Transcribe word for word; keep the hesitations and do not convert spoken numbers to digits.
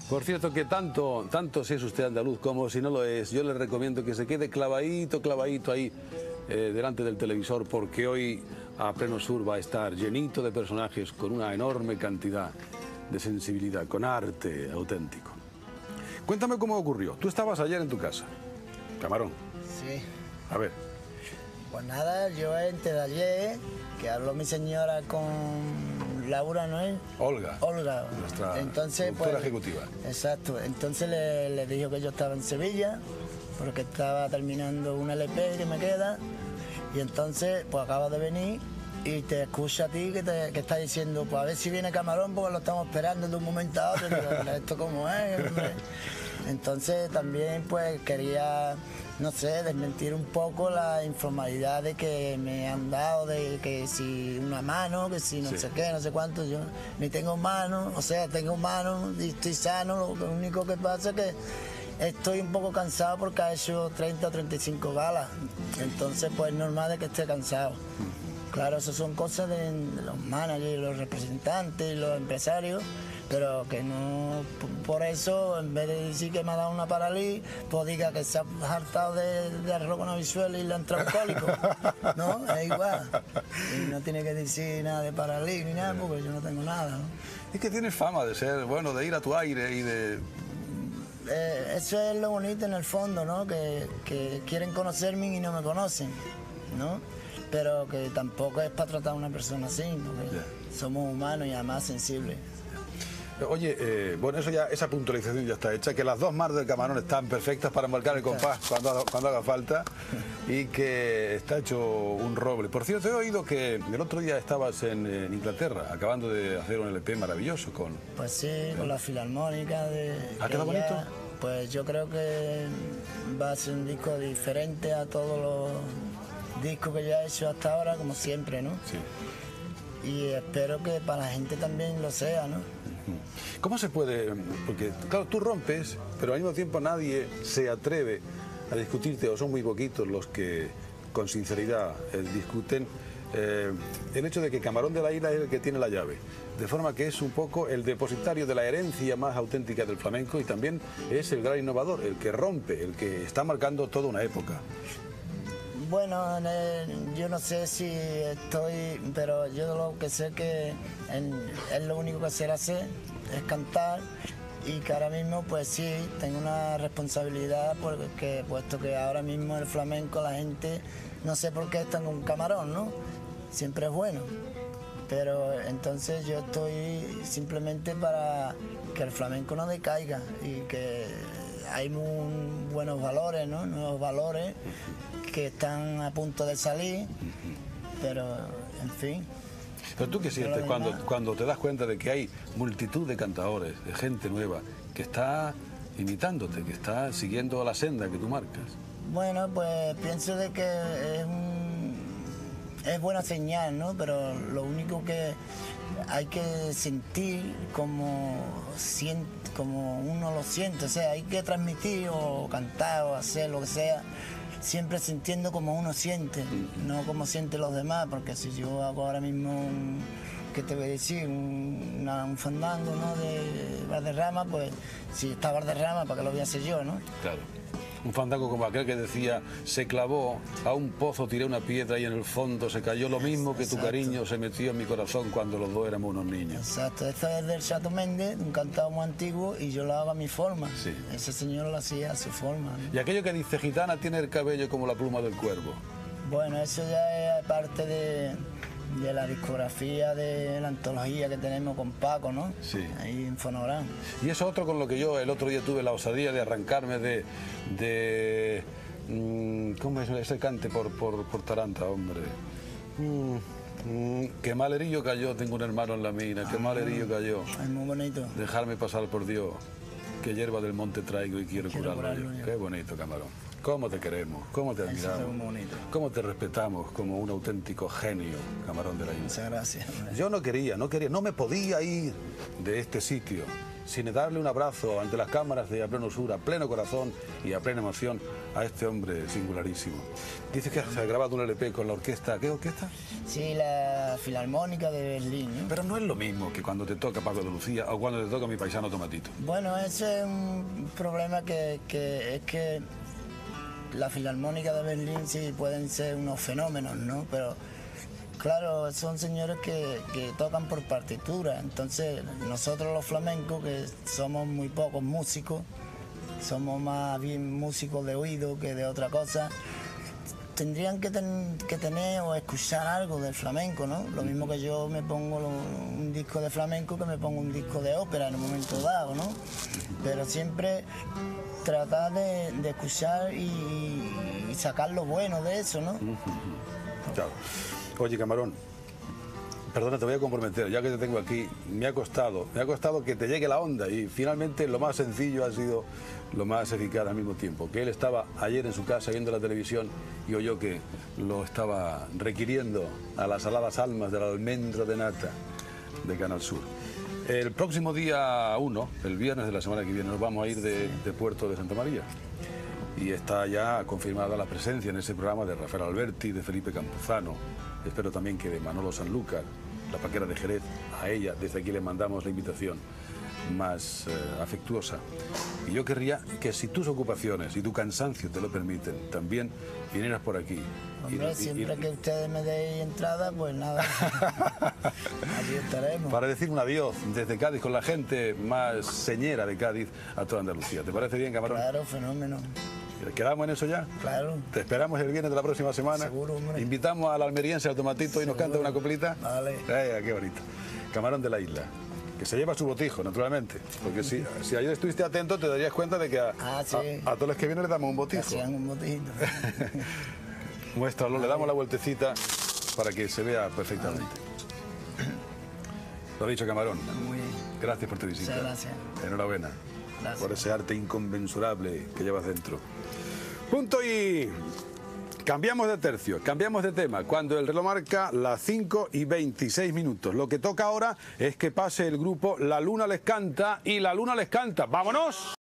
Por cierto que tanto, tanto si es usted andaluz como si no lo es, yo le recomiendo que se quede clavadito, clavadito ahí eh, delante del televisor, porque hoy a pleno sur va a estar llenito de personajes con una enorme cantidad de sensibilidad, con arte auténtico. Cuéntame cómo ocurrió. Tú estabas ayer en tu casa, Camarón. Sí. A ver. Pues nada, yo antes de ayer, que habló mi señora con Laura, ¿no es? Olga. Olga. Nuestra entonces, productora pues, ejecutiva. Exacto. Entonces le, le dijo que yo estaba en Sevilla, porque estaba terminando un L P que me queda. Y entonces, pues acaba de venir y te escucha a ti que, te, que está diciendo, pues a ver si viene Camarón, porque lo estamos esperando de un momento a otro. Y digo, ¿esto cómo es, hombre? Entonces también pues quería, no sé, desmentir un poco la informalidad de que me han dado, de que si una mano, que si no sí. sé qué, no sé cuánto, yo ni tengo mano, o sea, tengo mano y estoy sano, lo único que pasa es que estoy un poco cansado porque ha hecho treinta o treinta y cinco galas, entonces pues es normal de que esté cansado. Claro, eso son cosas de, de los managers, los representantes y los empresarios, pero que no, por eso, en vez de decir que me ha dado una parálisis, pues diga que se ha hartado de, de arroz con habichuelas y le ha entrado un cólico, ¿no? Es igual. Y no tiene que decir nada de parálisis ni nada, porque yo no tengo nada, ¿no? Es que tienes fama de ser, bueno, de ir a tu aire y de... Eh, eso es lo bonito en el fondo, ¿no? Que, que quieren conocerme y no me conocen, ¿no? Pero que tampoco es para tratar a una persona así, porque yeah. somos humanos y además sensibles. Oye, eh, bueno, eso ya, esa puntualización ya está hecha, que las dos manos del Camarón están perfectas para marcar el compás cuando, cuando haga falta y que está hecho un roble. Por cierto, he oído que el otro día estabas en, en Inglaterra, acabando de hacer un L P maravilloso con... Pues sí, ¿eh? Con la Filarmónica de... ¿Ha quedado bonito? Pues yo creo que va a ser un disco diferente a todos los discos que ya he hecho hasta ahora, como siempre, ¿no? Sí. Y espero que para la gente también lo sea, ¿no? ¿Cómo se puede? Porque, claro, tú rompes, pero al mismo tiempo nadie se atreve a discutirte, o son muy poquitos los que con sinceridad eh, discuten eh, el hecho de que Camarón de la Isla es el que tiene la llave, de forma que es un poco el depositario de la herencia más auténtica del flamenco y también es el gran innovador, el que rompe, el que está marcando toda una época. Bueno, yo no sé si estoy, pero yo lo que sé que es lo único que sé hacer, es cantar, y que ahora mismo pues sí, tengo una responsabilidad porque puesto que ahora mismo el flamenco la gente, no sé por qué están con Camarón, ¿no? Siempre es bueno, pero entonces yo estoy simplemente para que el flamenco no decaiga y que hay muy buenos valores, ¿no? Nuevos valores que están a punto de salir, pero en fin. Pero tú qué sientes cuando, cuando te das cuenta de que hay multitud de cantadores, de gente nueva, que está imitándote, que está siguiendo la senda que tú marcas? Bueno, pues pienso de que es, un, es buena señal, ¿no? Pero lo único que hay que sentir como, siente, como uno lo siente, o sea, hay que transmitir o cantar o hacer lo que sea, siempre sintiendo como uno siente, no como sienten los demás, porque si yo hago ahora mismo, un, ¿qué te voy a decir? Un, una, un fandango, ¿no? De Valderrama, pues si está Valderrama, ¿para qué lo voy a hacer yo, no? Claro. Un fandango como aquel que decía, se clavó a un pozo, tiré una piedra y en el fondo se cayó lo mismo que Exacto. Tu cariño se metió en mi corazón cuando los dos éramos unos niños. Exacto, esto es del Chato Méndez, un cantado muy antiguo, y yo lo hago a mi forma. Sí. Ese señor lo hacía a su forma, ¿no? Y aquello que dice, gitana tiene el cabello como la pluma del cuervo. Bueno, eso ya es parte de, de la discografía, de la antología que tenemos con Paco, ¿no? Sí. Ahí en Fonográn. Y eso otro con lo que yo el otro día tuve la osadía de arrancarme de... de mmm, ¿cómo es ese cante por, por, por Taranta, hombre? Mm, mm, qué mal herillo cayó, tengo un hermano en la mina, qué ah, mal herillo cayó. Es muy bonito. Dejarme pasar por Dios, que hierba del monte traigo y quiero, quiero curarlo, curarlo yo. yo. Qué bonito, Camarón. Cómo te queremos, cómo te admiramos, cómo te respetamos como un auténtico genio, Camarón de la Isla. Muchas gracias. Yo no quería, no quería, no me podía ir de este sitio sin darle un abrazo ante las cámaras de A Pleno Sur, a pleno corazón y a plena emoción a este hombre singularísimo. Dices que has grabado un L P con la orquesta. ¿Qué orquesta? Sí, la Filarmónica de Berlín, ¿no? Pero no es lo mismo que cuando te toca Paco de Lucía o cuando te toca Mi Paisano Tomatito. Bueno, ese es un problema que, que es que la Filarmónica de Berlín sí pueden ser unos fenómenos, ¿no? Pero claro, son señores que, que tocan por partitura. Entonces nosotros los flamencos, que somos muy pocos músicos, somos más bien músicos de oído que de otra cosa, tendrían que, ten, que tener o escuchar algo del flamenco, ¿no? Lo mismo que yo me pongo lo, un disco de flamenco que me pongo un disco de ópera en un momento dado, ¿no? Pero siempre tratar de, de escuchar y, y sacar lo bueno de eso, ¿no? Claro. Oye, Camarón, perdona, te voy a comprometer, ya que te tengo aquí, me ha costado, me ha costado que te llegue la onda y finalmente lo más sencillo ha sido lo más eficaz al mismo tiempo. Que él estaba ayer en su casa viendo la televisión y oyó que lo estaba requiriendo a las aladas almas del almendro de nata de Canal Sur. El próximo día uno, el viernes de la semana que viene, nos vamos a ir de, de Puerto de Santa María. Y está ya confirmada la presencia en ese programa de Rafael Alberti, de Felipe Campuzano, espero también que de Manolo Sanlúcar, la paquera de Jerez. A ella desde aquí le mandamos la invitación más eh, afectuosa. Y yo querría que, si tus ocupaciones y tu cansancio te lo permiten, también vinieras por aquí. Hombre, y, siempre y, que ustedes me deis entrada, pues nada, allí estaremos. Para decir un adiós desde Cádiz con la gente más señera de Cádiz a toda Andalucía. ¿Te parece bien, Camarón? Claro, fenómeno. ¿Quedamos en eso ya? Claro. Te esperamos el viernes de la próxima semana. Seguro, hombre. Invitamos al almeriense, al Tomatito, y Seguro. nos canta una coplita. Vale. Eh, qué bonito. Camarón de la Isla. Que se lleva su botijo, naturalmente. Porque si, si ayer estuviste atento, te darías cuenta de que a, ah, sí. a, a todos los que vienen les damos un botijo. Hacían un botijito. Muéstralo, le damos la vueltecita para que se vea perfectamente. Lo ha dicho, Camarón. Muy bien. Gracias por tu visita. Muchas gracias. Enhorabuena. Gracias. Por ese arte inconmensurable que llevas dentro. Punto y... Cambiamos de tercio, cambiamos de tema, cuando el reloj marca las cinco y veintiséis minutos. Lo que toca ahora es que pase el grupo La Luna Les Canta y La Luna Les Canta. ¡Vámonos!